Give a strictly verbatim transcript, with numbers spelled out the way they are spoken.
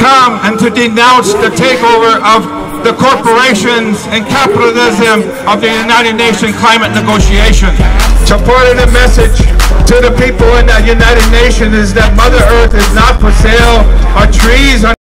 come and to denounce the takeover of the corporations and capitalism of the United Nations climate negotiations. So part of the message to the people in the United Nations is that Mother Earth is not for sale, our trees are